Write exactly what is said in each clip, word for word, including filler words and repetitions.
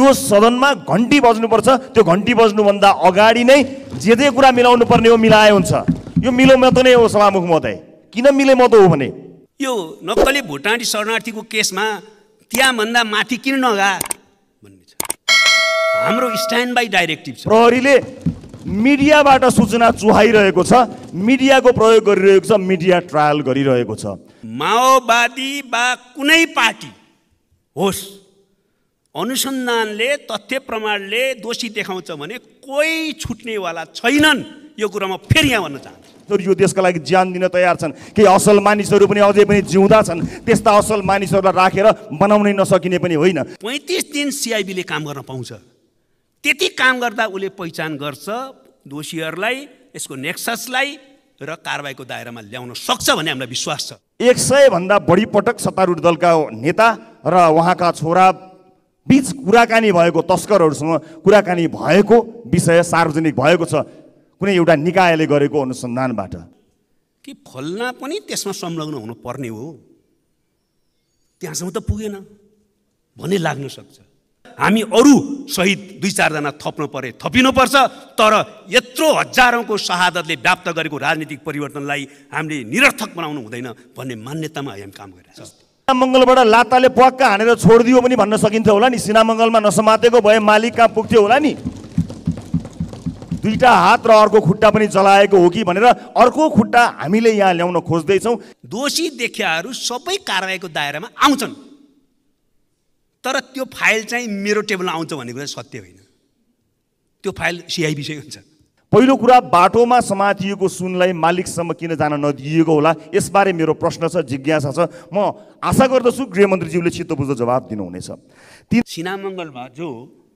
यो सदनमा घन्टी बज्नुपर्छ, त्यो घन्टी बज्नुभन्दा अगाडि नै जे जे कुरा मिलाउनु पर्ने हो मिलाए हुन्छ। यो मिलो मतो नै हो सभामुख महोदय। किन मिले मतो हो भने यो नक्कली भुटानी शरणार्थीको केसमा त्यहाँभन्दा माथि किन नगा भन्ने छ। हाम्रो स्ट्यान्ड बाई डाइरेक्टिभ छ। प्रहरीले मिडियाबाट सूचना चुहाइरहेको छ, मिडियाको प्रयोग गरिरहेको छ, मिडिया ट्रायल गरिरहेको छ। माओवादी वा कुनै पार्टी होस्, अनुसन्धानले तथ्य प्रमाणले दोषी देखाउँछ भने कोही छुट्नेवाला छैनन्। यो कुरा म फेरि यहाँ भन्न चाहन्छु। यो देशका लागि ज्यान दिन तयार छन्। केही असल मानिसहरू पनि अझै पनि जिउँदा छन्। त्यस्ता असल मानिसहरूलाई राखेर बनाउनै नसकिने पनि होइन। पैँतिस दिन सिआइबीले काम गर्न पाउँछ। त्यति काम गर्दा उसले पहिचान गर्छ दोषीहरूलाई, यसको नेक्ससलाई र कारबाहीको दायरामा ल्याउन सक्छ भन्ने हामीलाई विश्वास छ। एक सय भन्दा बढी पटक सत्तारूढ दलका नेता र उहाँका छोरा बीच कुराकानी भएको, तस्करहरूसँग कुराकानी भएको विषय सार्वजनिक भएको छ कुनै एउटा निकायले गरेको अनुसन्धानबाट। कि फल्ना पनि त्यसमा संलग्न हुनु पर्ने हो, त्यहाँसम्म त पुगेन भन्ने लाग्न सक्छ। हामी अरू सहित दुई चारजना थप्न परे थपिनुपर्छ, तर यत्रो हजारौँको शहादतले व्याप्त गरेको राजनीतिक परिवर्तनलाई हामीले निरर्थक बनाउनु हुँदैन भन्ने मान्यतामा हामी काम गरिरहेका छौँ। सिनामङ्गलबाट लाताले प्वाक्क हानेर छोडिदियो पनि भन्न सकिन्थ्यो होला नि। सिनामङ्गलमा नसमातेको भए मालिक कहाँ पुग्थ्यो होला नि। दुईटा हात र अर्को खुट्टा पनि चलाएको हो कि भनेर अर्को खुट्टा हामीले यहाँ ल्याउन खोज्दैछौँ। दोषी देखियाहरू सबै कारबाहीको दायरामा आउँछन्, तर त्यो फाइल चाहिँ मेरो टेबलमा आउँछ भन्ने कुरा सत्य होइन। त्यो फाइल सिआइबीकै हुन्छ। पहिलो कुरा, बाटोमा समातिएको सुनलाई मालिकसम्म किन जान नदिएको होला, यसबारे मेरो प्रश्न छ, जिज्ञासा छ। म आशा गर्दछु गृहमन्त्रीज्यूले छिटो बुझ्दो जवाब दिनुहुनेछ। सिनामङ्गलमा जो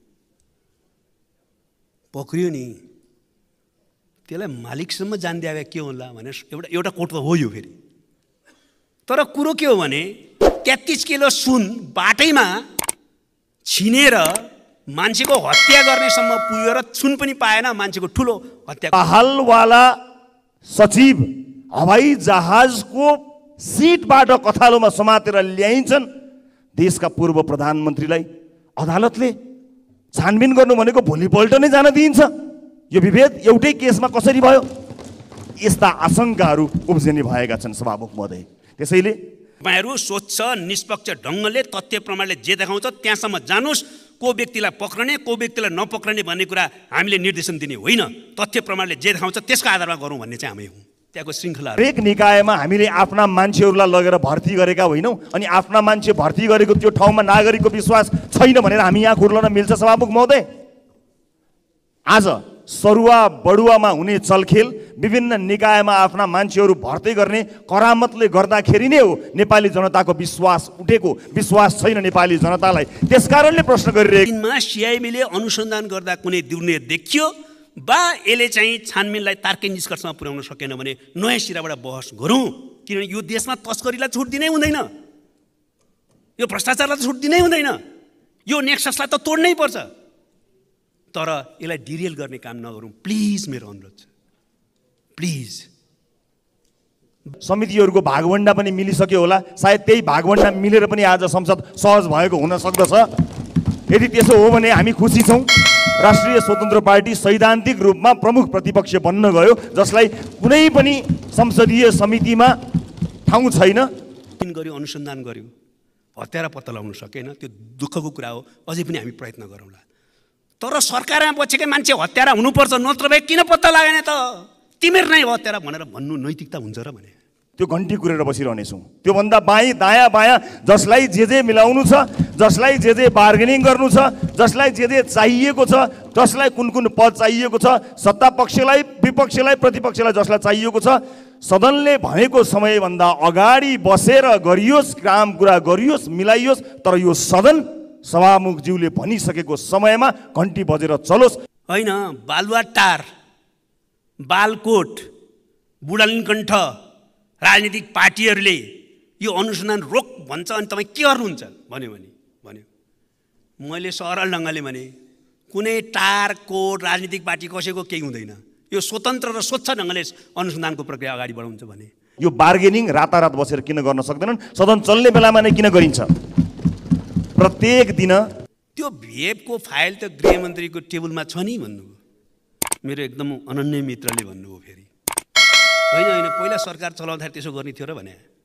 पक्रियो नि त्यसलाई मालिकसम्म जान दिए के होला भने एउटा एउटा कोट त हो यो फेरि। तर कुरो के हो भने तेत्तिस किलो सुन बाटैमा छिनेर मान्छेको हत्या गर्नेसम्म पुगेर सुन पनि पाएन, मान्छेको ठुलो हत्या। हालवाला सचिव हवाई जहाजको सिटबाट कथालोमा समातेर ल्याइन्छन्। देशका पूर्व प्रधानमन्त्रीलाई अदालतले छानबिन गर्नु भनेको भोलिपल्ट नै जान दिइन्छ। यो विभेद एउटै केसमा कसरी भयो? यस्ता आशंकाहरू उब्जनी भएका छन् सभामुख महोदय। त्यसैले तपाईँहरू स्वच्छ निष्पक्ष ढङ्गले तथ्य प्रमाणले जे देखाउँछ त्यहाँसम्म जानुहोस्। को व्यक्तिलाई पक्रने को व्यक्तिलाई नपक्रने भन्ने कुरा हामीले निर्देशन दिने होइन। तथ्य प्रमाणले जे देखाउँछ त्यसको आधारमा गरौँ भन्ने चाहिँ हामी हौँ। त्यहाँको श्रृङ्खला हरेक निकायमा हामीले आफ्ना मान्छेहरूलाई लगेर भर्ती गरेका होइनौँ, अनि आफ्ना मान्छे भर्ती गरेको त्यो ठाउँमा नागरिकको विश्वास छैन भनेर हामी यहाँ खुर्लन मिल्छ सभामुख महोदय? आज सरुवा बडुवामा हुने चलखेल, विभिन्न निकायमा आफ्ना मान्छेहरू भर्ती गर्ने करामतले गर्दाखेरि नै हो नेपाली जनताको विश्वास उठेको। विश्वास छैन नेपाली जनतालाई, त्यसकारणले प्रश्न गरिरहेको। सिआइबीले अनुसन्धान गर्दा कुनै दुर्नय देखियो बा यसले चाहिँ छानबिनलाई तार्किक निष्कर्षमा पुर्याउन सकेन भने नयाँ सिराबाट बहस गरौँ। किनभने यो देशमा तस्करीलाई छुट दिनै हुँदैन, यो भ्रष्टाचारलाई त छुट दिनै हुँदैन, यो नेक्ससलाई त तोड्नै पर्छ। तर यसलाई डिरेल गर्ने काम नगरौँ प्लिज, मेरो अनुरोध छ प्लिज। समितिहरूको भागवण्डा पनि मिलिसक्यो होला, सायद त्यही भागवण्डा मिलेर पनि आज संसद सहज भएको हुन सक्दछ। यदि त्यसो हो भने हामी खुसी छौँ। राष्ट्रिय स्वतन्त्र पार्टी सैद्धान्तिक रूपमा प्रमुख प्रतिपक्ष बन्न गयो, जसलाई कुनै पनि संसदीय समितिमा ठाउँ छैन। गर्यो, अनुसन्धान गर्यो, हत्यारा पत्ता लगाउन सकेन, त्यो दुःखको कुरा हो। अझै पनि हामी प्रयत्न गरौँला। तर सरकारमा बसेकै मान्छे हत्यारा हुनुपर्छ, नत्र भए किन पत्ता लागेन त? तिमीहरू नै हत्यारा भनेर भन्नु नैतिकता हुन्छ र भने त्यो घन्टी कुरेर बसिरहनेछौँ। त्योभन्दा बाहीँ दायाँ बायाँ जसलाई जे जे मिलाउनु छ, जसलाई जे जे बार्गेनिङ गर्नु छ, जसलाई जे जे चाहिएको छ, जसलाई कुन कुन पद चाहिएको छ, सत्ता पक्षलाई विपक्षलाई प्रतिपक्षलाई जसलाई चाहिएको छ, सदनले भनेको समयभन्दा अगाडि बसेर गरियोस्, काम कुरा गरियोस्, मिलाइयोस्। तर यो सदन सभामुखज्यूले भनिसकेको समयमा घन्टी बजेर चलोस्। होइन, बालुवाटार, बालकोट, बुढालिनकण्ठ राजनीतिक पार्टीहरूले यो अनुसन्धान रोक भन्छ अनि तपाईँ के गर्नुहुन्छ भन्यो भने भन्यो मैले सरल ढङ्गले भने कुनै टार कोट राजनीतिक पार्टी कसैको केही हुँदैन। यो स्वतन्त्र र स्वच्छ ढङ्गले अनुसन्धानको प्रक्रिया अगाडि बढाउँछ भने यो बार्गेनिङ रातारात बसेर किन गर्न सक्दैनन्? सदन चल्ने बेलामा नै किन गरिन्छ? प्रत्येक दिन त्यो भिएफको फाइल त गृहमन्त्रीको टेबलमा छ नि भन्नुभयो। मेरो एकदम अनन्य मित्रले भन्नुभयो फेरि होइन होइन पहिला सरकार चलाउँदाखेरि त्यसो गर्ने थियो र भने